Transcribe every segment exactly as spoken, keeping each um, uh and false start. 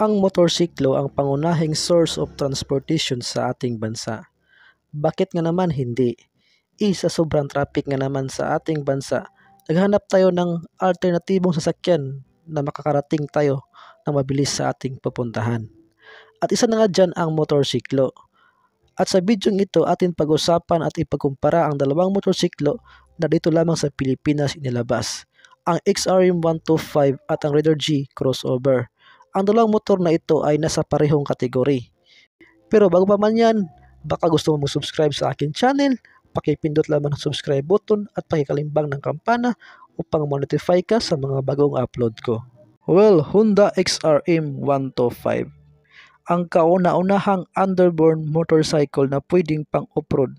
Ang motorsiklo ang pangunahing source of transportation sa ating bansa. Bakit nga naman hindi? Isa sobrang traffic nga naman sa ating bansa, naghanap tayo ng alternatibong sasakyan na makakarating tayo na mabilis sa ating pupuntahan. At isa na nga dyan ang motorsiklo. At sa video ito atin pag-usapan at ipagkumpara ang dalawang motorsiklo na dito lamang sa Pilipinas inilabas. Ang X R M one twenty-five at ang Raider G crossover. Ang dalawang motor na ito ay nasa parehong kategori. Pero bago pa man yan, baka gusto mo mag-subscribe sa akin channel, pakipindot lamang ang subscribe button at pakikalimbang ng kampana upang ma-notify ka sa mga bagong upload ko. Well, Honda X R M one twenty-five. Ang kauna-unahang underborn motorcycle na pwedeng pang off-road.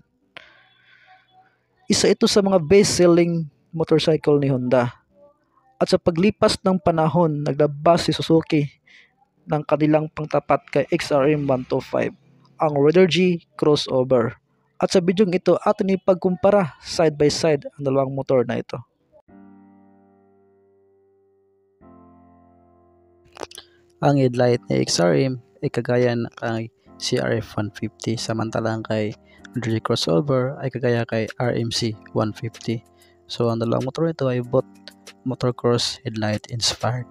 Isa ito sa mga best-selling motorcycle ni Honda. At sa paglipas ng panahon, naglabas si Suzuki ng kanilang pangtapat kay X R M one twenty-five, ang Raider G crossover. At sa bidyong ito, atin ipagkumpara side by side ang dalawang motor na ito. Ang headlight ni X R M ay kagaya kay C R F one fifty, samantalang kay Raider G crossover ay kagaya kay R M C one fifty. So ang dalawang motor ito ay both motocross headlight inspired.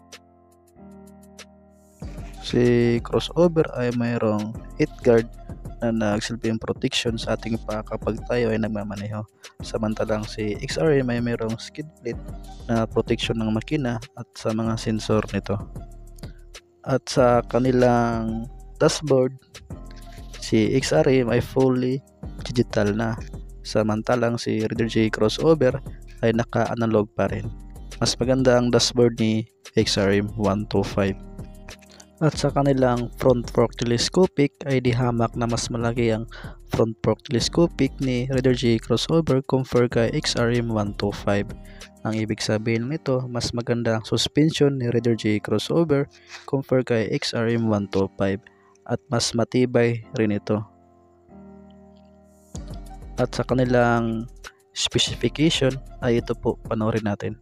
Si crossover ay mayroong heat guard na nagsilbing protection sa ating paa kapag tayo ay nagmamaneho, samantalang si X R M ay mayroong skid plate na protection ng makina at sa mga sensor nito. At sa kanilang dashboard, si X R M ay fully digital na, samantalang si Raider G crossover ay naka-analog pa rin. Mas maganda ang dashboard ni X R M one twenty-five. At sa kanilang front fork telescopic ay dihamak na mas malaki ang front fork telescopic ni Raider G crossover compare kay X R M one twenty-five. Ang ibig sabihin nito, mas maganda ang suspension ni Raider G crossover compare kay X R M one twenty-five at mas matibay rin ito. At sa kanilang specification ay ito po, panoorin natin.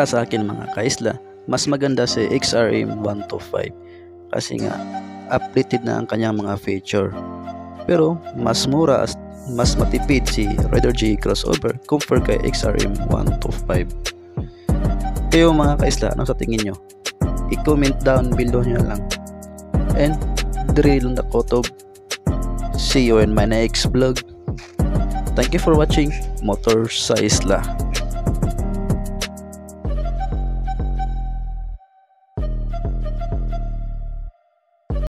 Para sa akin mga kaisla, mas maganda si X R M one twenty-five kasi nga updated na ang kanyang mga feature. Pero mas mura, mas matipid si Raider G crossover compare kay X R M one twenty-five. Kayo mga kaisla, ano sa tingin nyo? I-comment down below nyo lang. And drill na kotob. See you in my next vlog. Thank you for watching Motor sa Isla.